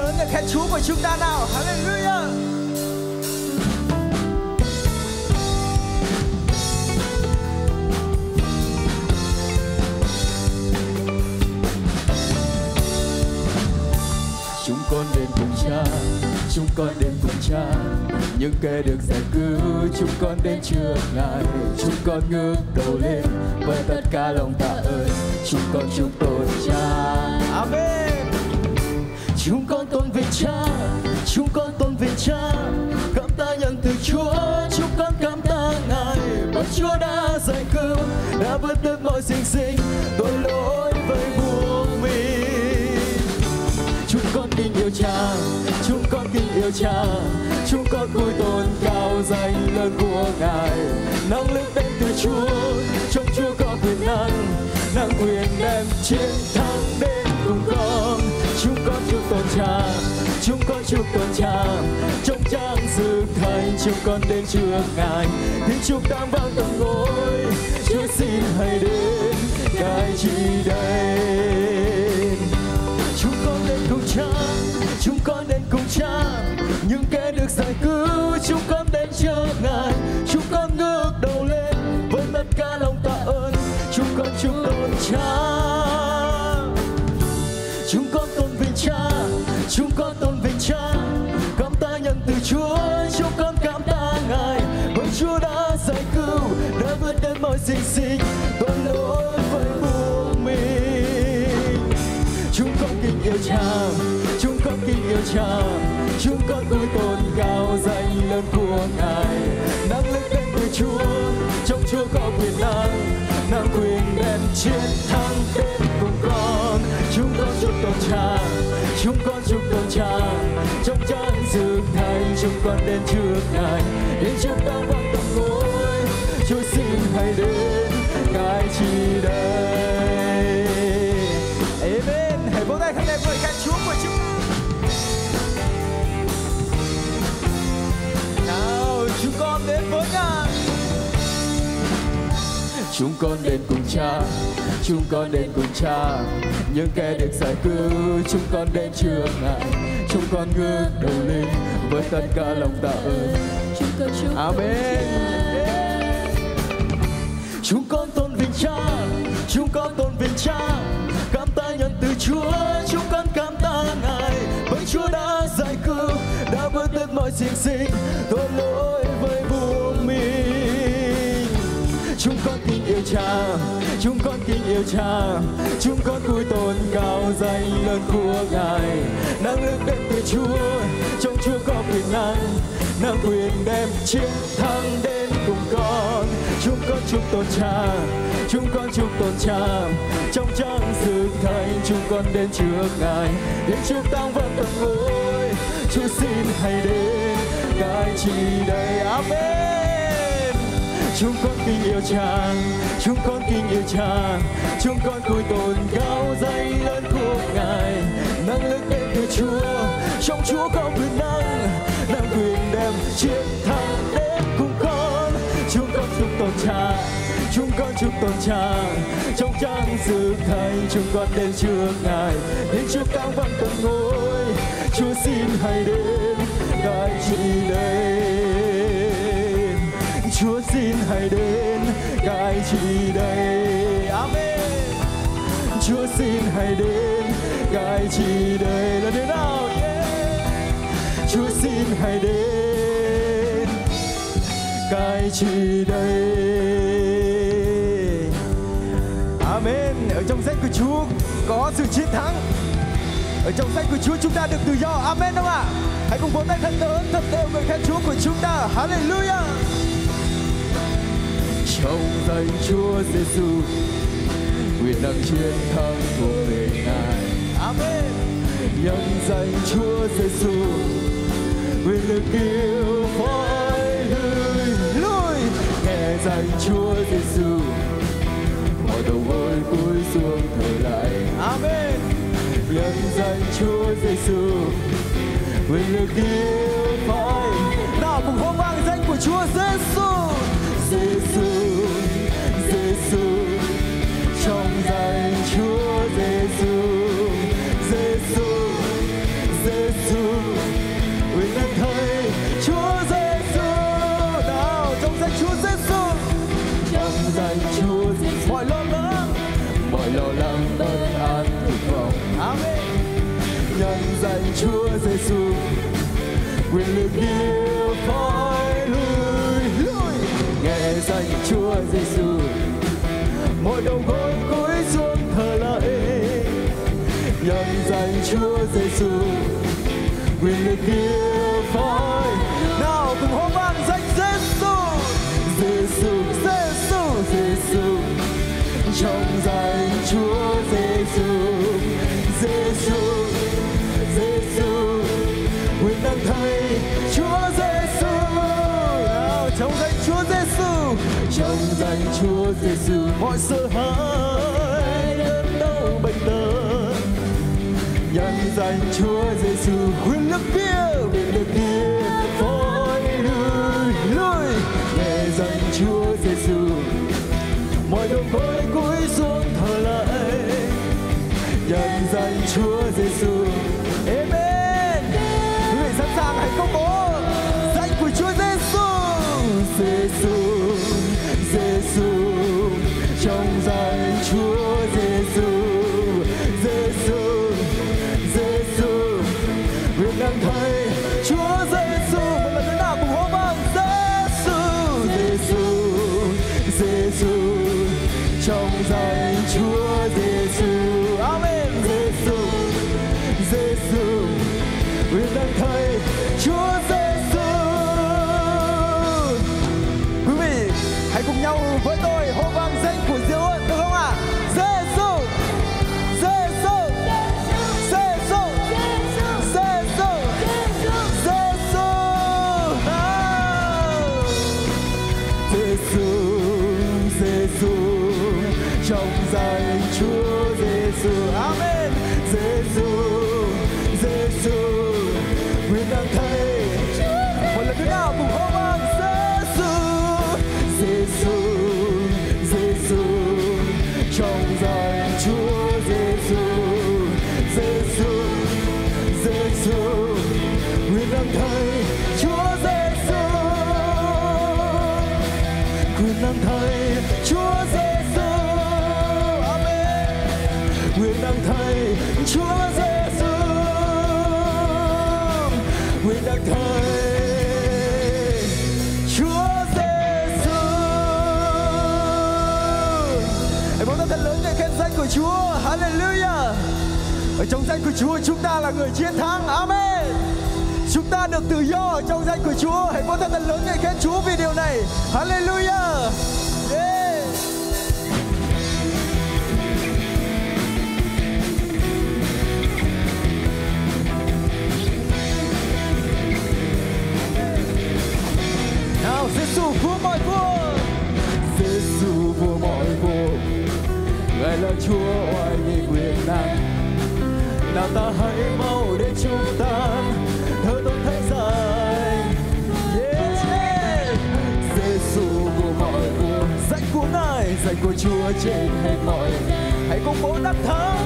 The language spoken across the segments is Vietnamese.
lớn ngợi khen Chúa của chúng ta nào. Hallelujah. Chúng con đến cùng Cha, chúng con đến cùng Cha, những kẻ được giải cứu. Chúng con đến trước Ngài, chúng con ngước đầu lên với tất cả lòng tạ ơn. Chúng con chúc tôn Cha. Amen. Chúng con tôn vinh Cha, chúng con tôn vinh Cha, cảm tạ nhận từ Chúa. Chúng con cảm tạ Ngài, bởi Chúa đã giải cứu, đã vớt được mọi sinh sinh tội lỗi với buông mình. Chúng con kính yêu Cha, chúng con kính yêu Cha, chúng con cúi tôn cao danh lớn của Ngài. Năng lực đến từ Chúa, trong Chúa có quyền năng quyền đem chiến thắng đến cùng con. Chúng con chúc tôn Cha, chúng con chúc tôn Cha, trong trang sự thành chúng con đến trước Ngài. Tiếng chúc đang vang tận ngôi, Chúa xin hãy đến, Ngài chỉ đến. Chúng con đến cùng Cha, chúng con đến cùng Cha, những kẻ được giải cứu. Chúng con đến trước Ngài, chúng con ngước đầu lên với tất cả lòng tạ ơn. Chúng con chúc tôn Cha, chúng con tôn vinh Cha, chúng con tôn vinh Cha, cảm tạ nhận từ Chúa. Chúng con cảm tạ Ngài, bởi Chúa đã giải cứu, đã vượt đến mọi sinh sinh tội lỗi với buông mình. Chúng con kính yêu Cha, chúng con kính yêu Cha, chúng con cúi tôn cao danh lớn của Ngài. Năng lực đến từ Chúa, trong Chúa có quyền năng quyền đem chiến thắng đến cùng con. Chúng con chúc tôn Cha, chúng con chúc tôn Cha, trong trang sự thành chúng con đến trước Ngài. Đến chúng ta vang tận ngôi, Chúa xin hãy đến, Ngài chỉ đây. Amen. Hãy vỗ tay thật đẹp ngợi khen Chúa của chúng ta. Nào chúng con đến với Ngài. Chúng con đến cùng Cha, chúng con đến cùng Cha, những kẻ được giải cứu. Chúng con đến trước Ngài, chúng con ngước đầu lên với tất cả lòng tạ ơn. Amen. Chúng con tôn vinh Cha, chúng con tôn vinh Cha, cảm tạ nhận từ Chúa. Chúng con cảm tạ Ngài, bởi Chúa đã giải cứu, đã vớt được mọi sinh sinh tội lỗi với buông mình. Chúng con kính yêu Cha, chúng con kính yêu Cha, chúng con cúi tôn cao danh lớn của Ngài. Năng lực đến từ Chúa, trong Chúa có quyền năng quyền đem chiến thắng đến cùng con. Chúng con chúc tôn Cha, chúng con chúc tôn Cha, trong trang sự thành chúng con đến trước Ngài. Đến chúc tang vang tận ngôi, Chúa xin hãy đến, Ngài chỉ đây. Amen. Chúng con kính yêu Cha, chúng con kính yêu Cha, chúng con cúi tôn cao danh lớn của Ngài. Năng lực đến từ Chúa, trong Chúa có quyền năng quyền đem chiến thắng đến cùng con. Chúng con chúc tôn Cha, chúng con chúc tôn Cha, trong trang sự thành chúng con đến trước Ngài. Đến chúc tang vang tận ngôi, Chúa xin hãy đến, Ngài chỉ đến. Chúa xin hãy đến, Ngài chỉ đây. Amen. Chúa xin hãy đến, Ngài chỉ đây. Là thế nào? Chúa xin hãy đến, Ngài chỉ đây. Amen. Ở trong danh của Chúa có sự chiến thắng. Ở trong danh của Chúa chúng ta được tự do. Amen không ạ? Hãy cùng vỗ tay thật lớn, thật đều ngợi khen Chúa của chúng ta. Hallelujah. Trong danh Chúa Giêsu, quyền năng chiến thắng thuộc về Ngài. Amen. Nhân danh Chúa Giêsu, quyền lực yêu phải lui. Nghe danh Chúa Giêsu, mọi đầu gối cúi xuống thờ lại. Amen. Nhân danh Chúa Giêsu, quyền lực yêu phải. Nào cùng hô vang danh của Chúa Giêsu. Giêsu, Giêsu, trong danh Chúa Giêsu, Giêsu, Giêsu. mọi lo lắng bất an tuyệt vọng. Amen. Nhân danh Chúa Giêsu, quyền lực yêu phải lui. Nghe danh Chúa Giêsu, mọi đầu gối cúi xuống thờ lạy. Nhân danh Chúa Giêsu, quyền lực yêu phải. Nào cùng hô vang danh Giêsu. Giêsu, Giêsu, Giêsu, trong danh Chúa Giêsu, Giêsu, Giêsu, quyền năng Thầy Chúa Giêsu. Nào trong danh Chúa Giêsu, trong danh Chúa Giêsu, mọi sợ hãi đớn đau bệnh tật. Nhân danh Chúa Giêsu, quyền lực kia, quyền lực kia phải lui. Nghe danh Chúa Giêsu, mọi đầu gối cúi xuống thờ lạy. Nhân danh Chúa Giêsu, Amen. Quý vị sẵn sàng hãy công bố danh của Chúa Giêsu. Giêsu, Giêsu, trong danh Chúa Giêsu, Giêsu, Giêsu, quyền năng Thầy Chúa Giêsu. Một lần nữa nào cùng hô vang Giêsu. Giêsu, Giêsu, trong danh Chúa Giêsu. Amen. Giêsu, Giêsu, quyền năng Thầy Chúa Giêsu. Quý vị hãy cùng nhau với tôi hô vang danh của Dieu ơi, được không ạ? Giêsu, Giêsu, Giêsu, Giêsu, Giêsu. Giêsu, Giêsu, trong danh Chúa Giêsu. Amen. Giêsu, Giêsu, quyền năng Thầy. Một lần nữa nào cùng hô vang Giêsu. Giêsu, Giêsu, trong danh Chúa Giêsu. Giêsu, Giêsu, quyền năng Thầy. Chúa Giêsu. Quyền năng Thầy Chúa Giêsu. Amen. quyền năng Thầy Chúa Giêsu. quyền năng Thầy. Chúa Giêsu. Hãy bóng thật lớn để khen danh của Chúa. Hallelujah. Ở trong danh của Chúa chúng ta là người chiến thắng. Amen. Chúng ta được tự do ở trong danh của Chúa. Hãy bóng thật lớn để khen Chúa vì điều này. Hallelujah. Yeah. Nào Giêsu vua mọi vua. Giêsu vua mọi vua, Ngài là Chúa oai nghi quyền năng. Nào ta hãy mau đến chúng ta thờ tôn thánh danh. Yeah. Giêsu vua mọi vua, Danh của Ngài, danh của Chúa trên hết mọi. hãy công bố đắc thắng.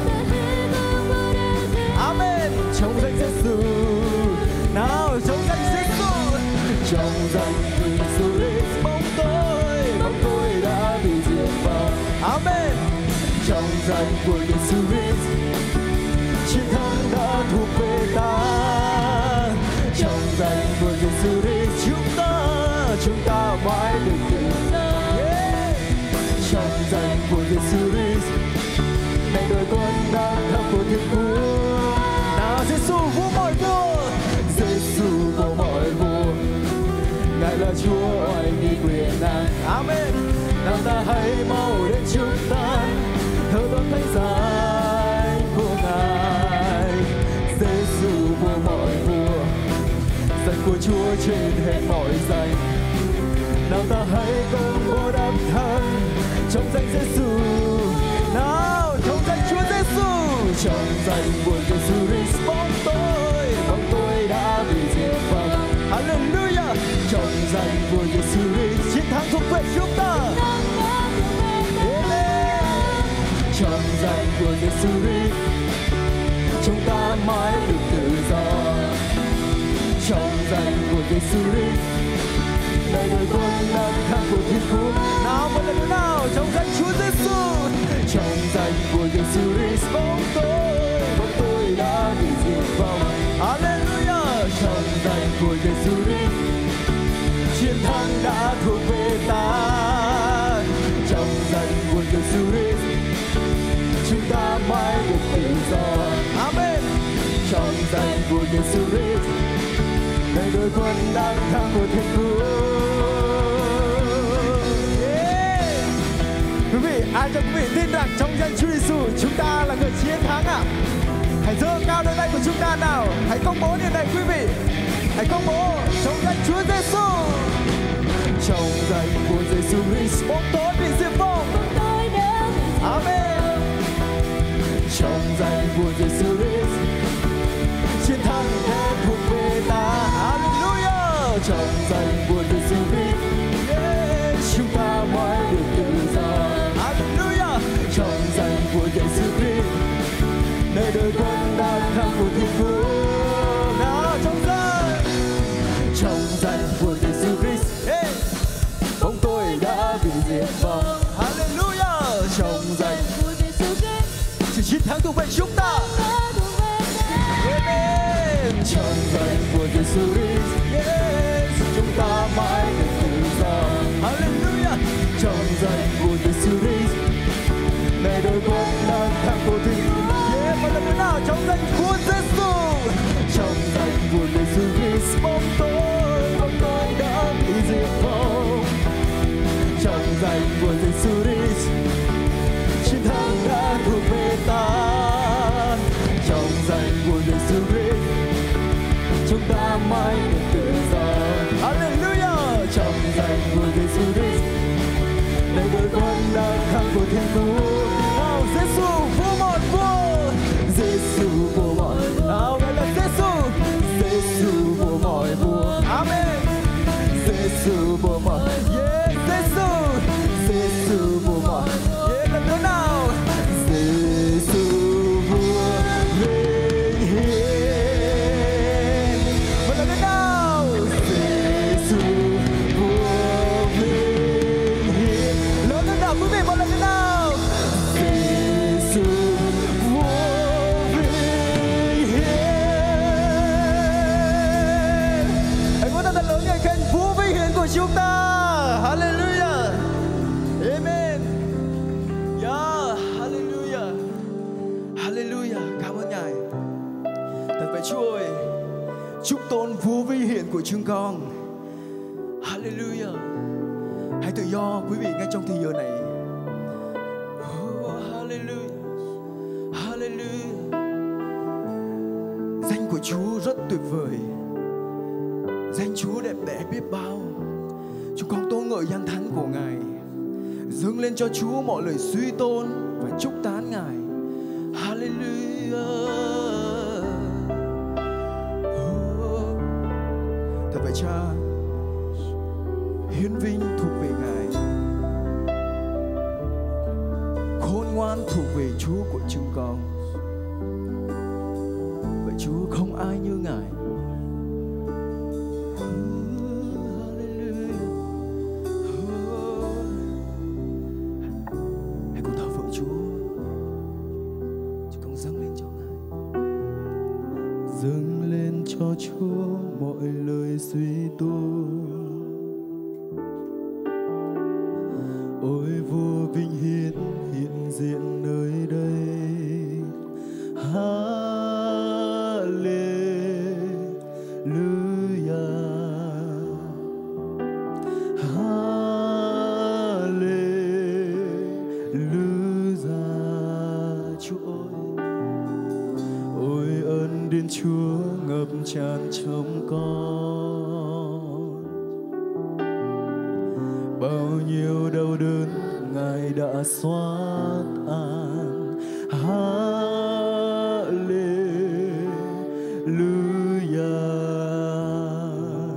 Amen. Trong danh Giêsu, Nào trong danh Giêsu. trong danh Giêsu Christ, Bóng tôi đã bị diệt vong. Amen. Trong danh của Giêsu Christ, chiến thắng đã thuộc về ta. Trong danh của Giêsu Christ, chúng ta mãi được tự do. Yeah. Trong danh của Giêsu Christ, này đội quân đang thắng của Thiên Chúa. Nào Giêsu vua mọi vua. Giêsu vua mọi vua, Ngài là Chúa oai nghi quyền năng. Amen. Nào ta hãy mau đến chúng ta thờ tôn thánh danh của Ngài. Giêsu vua mọi vua, danh của Chúa trên hết mọi danh. Nào ta hãy công bố đắc thắng trong danh Giêsu. Nào trong danh Chúa Giêsu. Trong danh của Giêsu Christ, bóng tôi đã bị diệt vong. Hallelujah. Trong danh của Giêsu Christ, Chiến thắng thuộc về chúng ta. Amen. trong danh của Giêsu Christ, chúng ta mãi được tự do. Trong danh của Giêsu Christ, này đội quân đang thắng của Thiên Chúa. Nào một lần nữa nào trong danh Chúa Giêsu. Trong danh của Giêsu Christ bóng tôi đã bị diệt vong. Hallelujah, trong danh của Giêsu Christ chiến thắng đã thuộc về ta. Trong danh của Giêsu Christ chúng ta mãi được tự do. Amen. Trong danh của Giêsu Christ này đội quân đang thắng của Thiên Chúa. Quý vị, ai cho quý vị tin rằng trong danh Chúa Giêsu chúng ta là người chiến thắng ạ? Hãy giơ cao đôi tay của chúng ta nào. Hãy công bố điều này quý vị. Hãy công bố trong danh Chúa Giêsu. Trong danh của Giêsu Christ bóng tối bị diệt vong. Amen. Trong danh của Giêsu Christ chiến thắng đã thuộc về ta. Hallelujah. Trong danh của Giêsu Christ chúng ta mãi được tự do. Hallelujah. Trong danh của Giêsu Christ nơi đời quân đang thắng của Thiên Chúa. Nào trong danh của Giêsu Christ bóng tôi đã bị diệt vong. Hallelujah. Trong danh của Giêsu Christ sự chiến thắng thuộc về chúng ta. Amen. Trong danh của Giêsu Christ chúng ta mãi được tự do. Hallelujah. Trong danh của Giêsu Christ này đôi quân đang thắng của Thiên Chúa. Một lần nữa nào trong danh của Giêsu. Trong danh của Giêsu Christ bóng tôi đã bị diệt vong. Trong danh của Giêsu Christ chiến thắng đã thuộc về ta. Trong danh của Giêsu Christ chúng ta mãi được tự do. Hallelujah. Trong danh của Giêsu Christ này đôi quân đang thắng của Thiên Chúa. Nào Giêsu vua một vua. Giêsu vua mọi vua. Nào gọi là Giêsu. Giêsu vua mọi vua. Amen. Giêsu vua mọi. Yeah, Giêsu. Giêsu vua mọi. Yeah, lần nữa nào. Giêsu vua vinh hiển. Một lần nữa nào. Giêsu vua vinh hiển. Lớn hơn nào quý vị, một lần nữa nào. Giêsu vua vinh hiển. Hãy muốn thật lớn ngợi khen vua vinh hiển của chúng ta. Hallelujah. Amen. Yeah, hallelujah. Hallelujah. Cảm ơn Ngài. Thật vậy Chúa ơi. Chúc tôn vua vinh hiển của chúng con. Hallelujah. Hãy tự do quý vị ngay trong thời giờ này. Oh, hallelujah. Hallelujah. Danh của Chúa rất tuyệt vời. Danh Chúa đẹp đẽ biết bao. Chúng con tôn ngợi danh thánh của Ngài, dâng lên cho Chúa mọi lời suy tôn và chúc tán Ngài. Hallelujah. Oh. Thật vậy Cha, hiến vinh thuộc về Ngài, khôn ngoan thuộc về Chúa của chúng con. Vậy Chúa không ai như Ngài. Dâng lên cho Chúa mọi lời suy tôn. Ôi vua vinh hiển hiện diện nơi đây. Hallelujah. Hallelujah. Chúa ơi, ôi ơn đến Chúa ngập tràn trong con. Bao nhiêu đau đớn Ngài đã xóa tan. Hallelujah.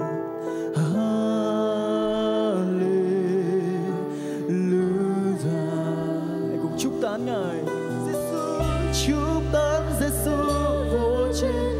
Hallelujah. Hãy cùng chúc tán Ngài. Giêsu, chúc tán Giêsu vô trên.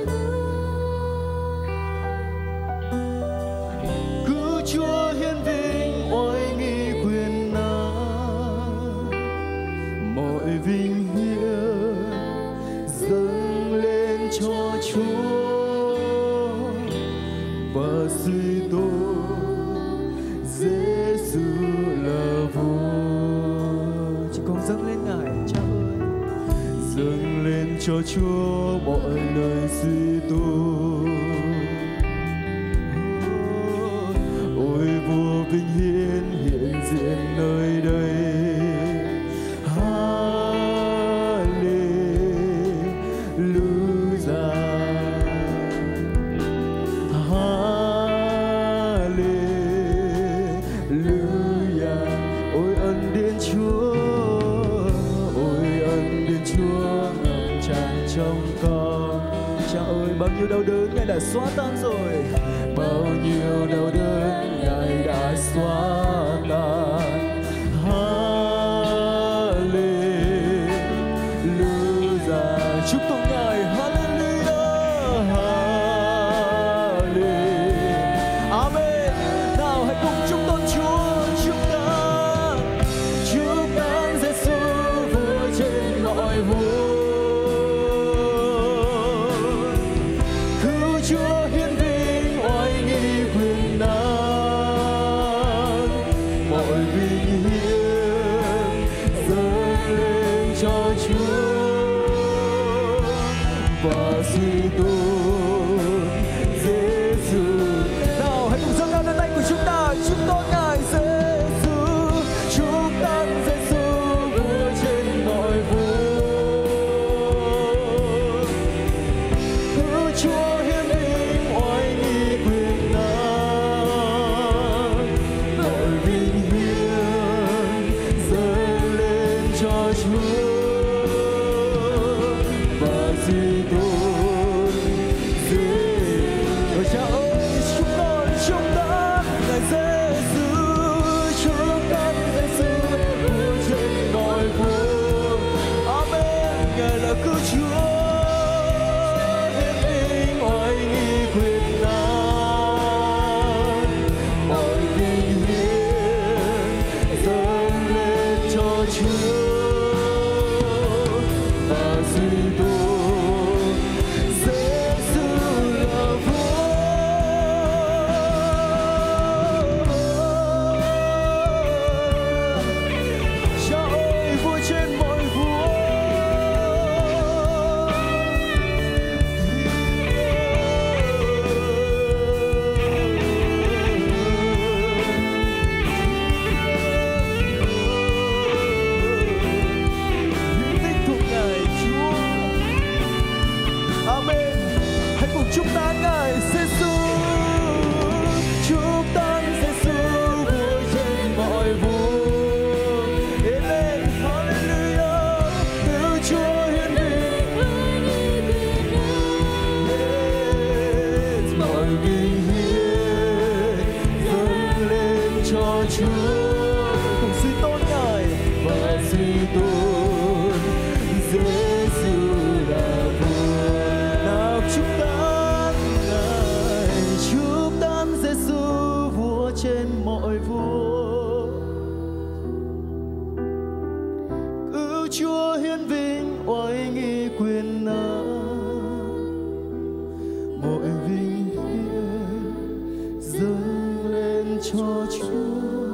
Cứu Chúa hiển vinh oai nghi quyền năng. Mọi vinh hiển dâng lên cho Chúa và suy tôn Giêsu là vua. Chúng con dâng lên Ngài, Cha ơi. Dâng lên cho Chúa mọi lời suy tôn. Ôi vua vinh hiển hiện diện nơi đây. Bao nhiêu đau đớn Ngài đã xóa tan rồi, bao nhiêu đau đớn Ngài đã xóa tan. Hallelujah, chúc tụng Ngài. Hallelujah, Hallelujah, Amen. Nào hãy cùng chúc tôn Chúa. Chúng ta Giêsu vua trên mọi vua. Chúa hiển vinh oai nghi quyền năng, mọi vinh hiển dâng lên cho Chúa và suy tôn Giêsu. Nào hãy cùng dâng cao lên tay của chúng ta, chúc tôn Ngài Giêsu. Chúc tặng Giêsu vua trên mọi vua. Chúa cùng suy tôn Ngài và suy tôn Giêsu là vua. Nào chúc tán Ngài, chúc tán Giêsu vua trên mọi vua. Cứu Chúa hiển vinh oai nghi quyền năng, mọi vinh hiển dâng lên cho Chúa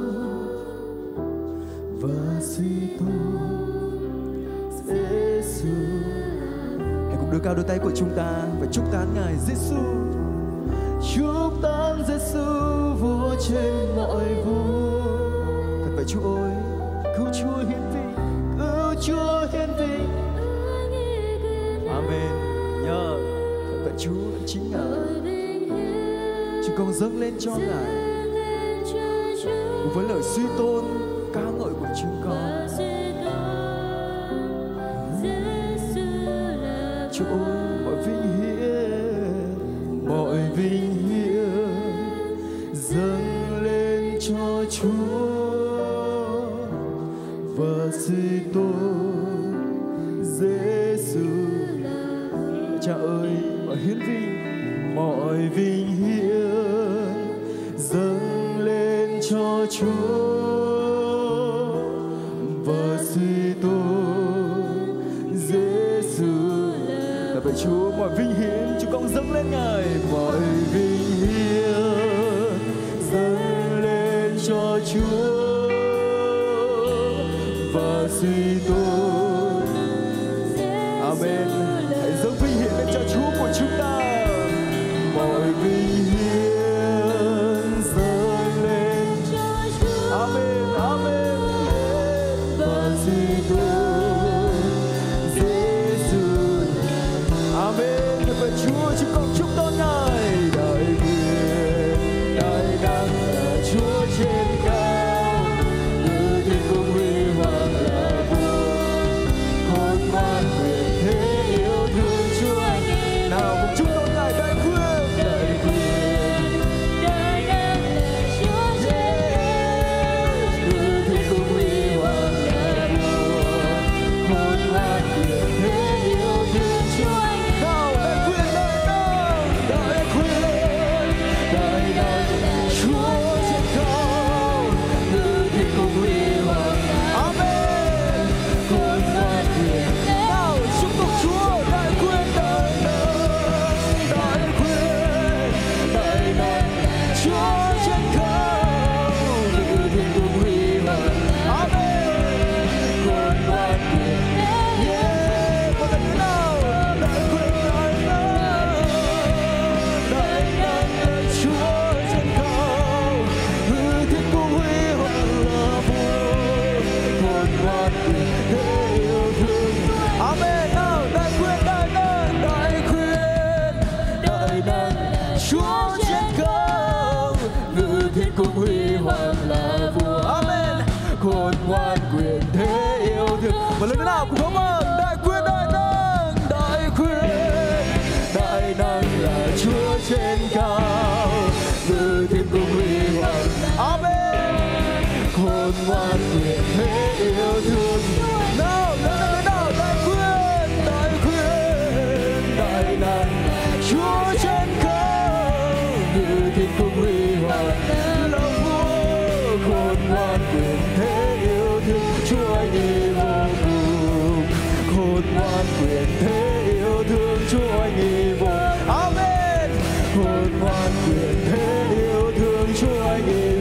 và suy tôn Giêsu. Hãy cùng đưa cao đôi tay của chúng ta và chúc tán Ngài Giêsu. Chúc tán Giêsu vua trên mọi vua. Thật vậy Chúa ơi, Cứu Chúa hiển vinh, cứu Chúa hiển vinh. Amen. Thật vậy Chúa chính Ngài. Chúng con dâng lên cho Ngài cùng với lời suy tôn ca ngợi của chúng con. Chúa ơi, mọi vinh hiển dâng lên cho Chúa và suy tôn Giêsu. Cha ơi, mọi vinh hiển dâng lên cho Chúa và suy tôn Chúa, mọi vinh hiển chúng con dâng lên Ngài, mọi vinh hiển dâng lên cho Chúa và suy tôn. Amen. Hãy dâng vinh hiển lên cho Chúa của chúng ta. Mọi vinh hiển dâng lên cho Chúa. Amen. Amen. Và suy tôn Giêsu. Amen. Và Chúa chúng con chúc tôn Ngài. Đại quyền, đại đẳng là Chúa trên cao, từ thiên cung huy hoàng là vua, khôn ngoan quyền thế yêu thương Chúa. Nào cùng chúc tôn Ngài. Đại quyền, đại quyền, đại đẳng là Chúa trên cao, từ thiên cung huy hoàng là vua, khôn ngoan quyền thế yêu thương Chúa. Nào đại quyền, đại đẳng, đại quyền, đại đẳng là Chúa trên cao, từ thiên cung huy hoàng. Amen. Khôn ngoan quyền. Nào chúc tụng Chúa. Đại quyền, đại đẳng, đại quyền, đại đẳng là Chúa trên cao, từ thiên cung huy hoàng. Amen. Khôn ngoan quyền. Yeah. Một lần nữa nào. Đại quyền, đại đẳng, đại đẳng là Chúa trên cao, từ thiên cung huy hoàng là vua, khôn ngoan quyền thế yêu thương. Amen. Nào đại quyền, đại đẳng, đại quyền, đại đẳng Chúa trên cao, từ thiên cung huy hoàng là vua. Amen. Khôn ngoan quyền thế yêu thương. Một lần nữa nào cùng cảm ơn. Đại quyền, đại đẳng, đại quyền, đại đẳng là Chúa trên cao, từ thiên cung huy hoàng. Amen. Khôn ngoan quyền thế yêu thương. Nào nào nào. Đại quyền, đại quyền, đại đẳng Chúa trên cao, từ thiên cung huy hoàng là vua, khôn ngoan quyền thế yêu thương. Chúa anh đi vô cùng, khôn ngoan quyền thế yêu thương. Chúa anh đi vô. Amen. Khôn ngoan quyền thế yêu thương. Chúa anh đi